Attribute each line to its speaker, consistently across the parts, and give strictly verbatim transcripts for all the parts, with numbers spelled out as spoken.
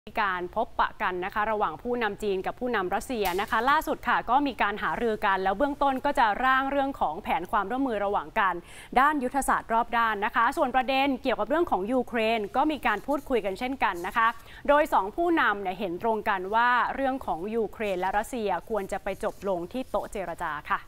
Speaker 1: มีการพบปะกันนะคะระหว่างผู้นำจีนกับผู้นำรัสเซียนะคะล่าสุดค่ะก็มีการหารือกันแล้วเบื้องต้นก็จะร่างเรื่องของแผนความร่วมมือระหว่างกันด้านยุทธศาสตร์รอบด้านนะคะส่วนประเด็นเกี่ยวกับเรื่องของยูเครนก็มีการพูดคุยกันเช่นกันนะคะโดยสองผู้นำเนี่ยเห็นตรงกันว่าเรื่องของยูเครนและรัสเซียควรจะไปจบลงที่โต๊ะเจรจาค่ะ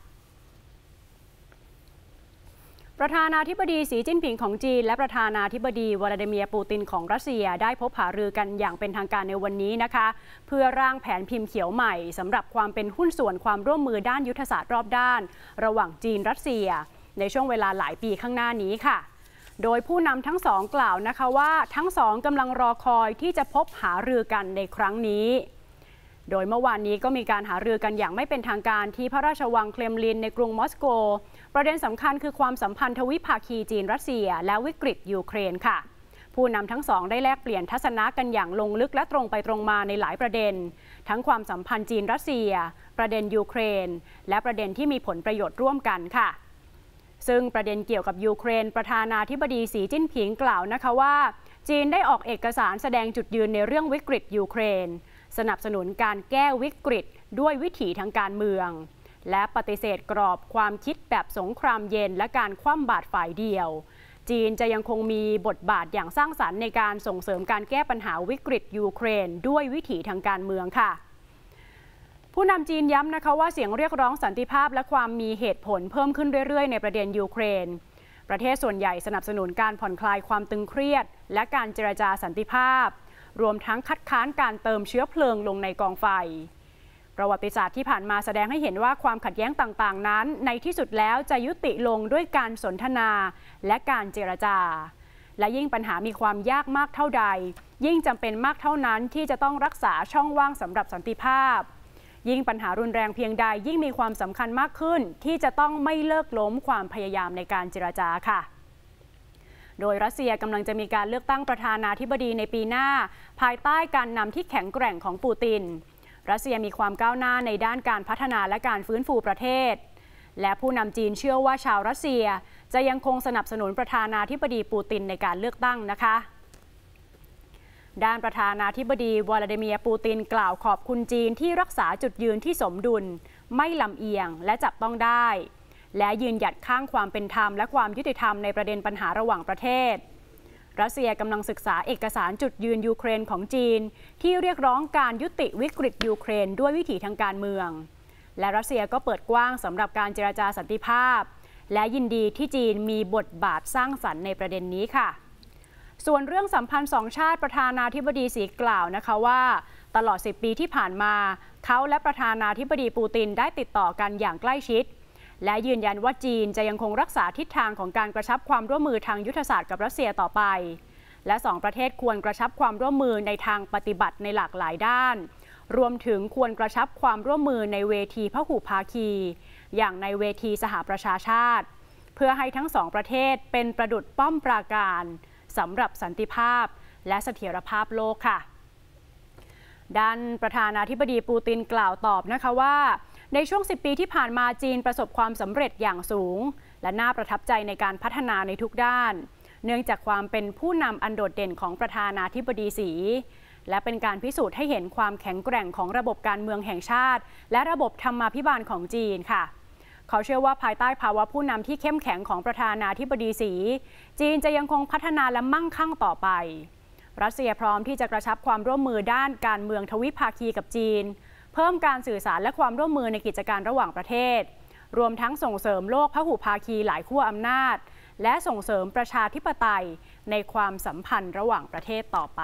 Speaker 1: ประธานาธิบดีสีจิ้นผิงของจีนและประธานาธิบดีวลาดิเมียร์ปูตินของรัสเซียได้พบหารือกันอย่างเป็นทางการในวันนี้นะคะเพื่อร่างแผนพิมพ์เขียวใหม่สำหรับความเป็นหุ้นส่วนความร่วมมือด้านยุทธศาสตร์รอบด้านระหว่างจีนรัสเซียในช่วงเวลาหลายปีข้างหน้านี้ค่ะโดยผู้นำทั้งสองกล่าวนะคะว่าทั้งสองกำลังรอคอยที่จะพบหารือกันในครั้งนี้โดยเมื่อวานนี้ก็มีการหารือกันอย่างไม่เป็นทางการที่พระราชวังเครมลินในกรุงมอสโกประเด็นสำคัญคือความสัมพันธ์ทวิภาคีจีนรัสเซียและวิกฤตยูเครนค่ะผู้นำทั้งสองได้แลกเปลี่ยนทัศนะกันอย่างลงลึกและตรงไปตรงมาในหลายประเด็นทั้งความสัมพันธ์จีนรัสเซียประเด็นยูเครนและประเด็นที่มีผลประโยชน์ร่วมกันค่ะซึ่งประเด็นเกี่ยวกับยูเครนประธานาธิบดีสีจิ้นผิงกล่าวนะคะว่าจีนได้ออกเอกสารแสดงจุดยืนในเรื่องวิกฤตยูเครนสนับสนุนการแก้วิกฤตด้วยวิถีทางการเมืองและปฏิเสธกรอบความคิดแบบสงครามเย็นและการคว่ำบาตรฝ่ายเดียวจีนจะยังคงมีบทบาทอย่างสร้างสรรค์ในการส่งเสริมการแก้ปัญหาวิกฤตยูเครนด้วยวิถีทางการเมืองค่ะผู้นำจีนย้ำนะคะว่าเสียงเรียกร้องสันติภาพและความมีเหตุผลเพิ่มขึ้นเรื่อยๆในประเด็นยูเครนประเทศส่วนใหญ่สนับสนุนการผ่อนคลายความตึงเครียดและการเจรจาสันติภาพรวมทั้งคัดค้านการเติมเชื้อเพลิงลงในกองไฟประวัติศาสตร์ที่ผ่านมาแสดงให้เห็นว่าความขัดแย้งต่างๆนั้นในที่สุดแล้วจะยุติลงด้วยการสนทนาและการเจรจาและยิ่งปัญหามีความยากมากเท่าใดยิ่งจำเป็นมากเท่านั้นที่จะต้องรักษาช่องว่างสำหรับสันติภาพยิ่งปัญหารุนแรงเพียงใดยิ่งมีความสำคัญมากขึ้นที่จะต้องไม่เลิกล้มความพยายามในการเจรจาค่ะโดยรัสเซียกำลังจะมีการเลือกตั้งประธานาธิบดีในปีหน้าภายใต้การนำที่แข็งแกร่งของปูตินรัสเซียมีความก้าวหน้าในด้านการพัฒนาและการฟื้นฟูประเทศและผู้นำจีนเชื่อว่าชาวรัสเซียจะยังคงสนับสนุนประธานาธิบดีปูตินในการเลือกตั้งนะคะด้านประธานาธิบดีวลาดิเมียร์ปูตินกล่าวขอบคุณจีนที่รักษาจุดยืนที่สมดุลไม่ลำเอียงและจับต้องได้และยืนหยัดข้างความเป็นธรรมและความยุติธรรมในประเด็นปัญหาระหว่างประเทศรัสเซียกำลังศึกษาเอกสารจุดยืนยูเครนของจีนที่เรียกร้องการยุติวิกฤตยูเครนด้วยวิถีทางการเมืองและรัสเซียก็เปิดกว้างสำหรับการเจรจาสันติภาพและยินดีที่จีนมีบทบาทสร้างสรรค์ในประเด็นนี้ค่ะส่วนเรื่องสัมพันธ์สองชาติประธานาธิบดีสีกล่าวนะคะว่าตลอดสิบปีที่ผ่านมาเขาและประธานาธิบดีปูตินได้ติดต่อกันอย่างใกล้ชิดและยืนยันว่าจีนจะยังคงรักษาทิศทางของการกระชับความร่วมมือทางยุทธศาสตร์กับรัสเซียต่อไปและสองประเทศควรกระชับความร่วมมือในทางปฏิบัติในหลากหลายด้านรวมถึงควรกระชับความร่วมมือในเวทีพหุภาคีอย่างในเวทีสหประชาชาติเพื่อให้ทั้งสองประเทศเป็นประดุจป้อมปราการสำหรับสันติภาพและเสถียรภาพโลกค่ะด้านประธานาธิบดีปูตินกล่าวตอบนะคะว่าในช่วงสิบปีที่ผ่านมาจีนประสบความสำเร็จอย่างสูงและน่าประทับใจในการพัฒนาในทุกด้านเนื่องจากความเป็นผู้นำอันโดดเด่นของประธานาธิบดีสีและเป็นการพิสูจน์ให้เห็นความแข็งแกร่งของระบบการเมืองแห่งชาติและระบบธรรมาภิบาลของจีนค่ะเขาเชื่อว่าภายใต้ภาวะผู้นำที่เข้มแข็งของประธานาธิบดีสีจีนจะยังคงพัฒนาและมั่งคั่งต่อไปรัสเซียพร้อมที่จะกระชับความร่วมมือด้านการเมืองทวิภาคีกับจีนเพิ่มการสื่อสารและความร่วมมือในกิจการระหว่างประเทศรวมทั้งส่งเสริมโลกพหุภาคีหลายขั้วอำนาจและส่งเสริมประชาธิปไตยในความสัมพันธ์ระหว่างประเทศต่อไป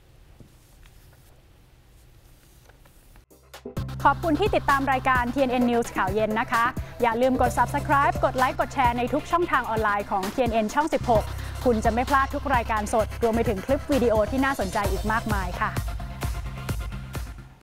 Speaker 1: ขอบคุณที่ติดตามรายการ ที เอ็น เอ็น News ข่าวเย็นนะคะอย่าลืมกด Subscribe กดไลค์กดแชร์ในทุกช่องทางออนไลน์ของ ที เอ็น เอ็น ช่อง สิบหกคุณจะไม่พลาดทุกรายการสดรวมไปถึงคลิปวิดีโอที่น่าสนใจอีกมากมายค่ะ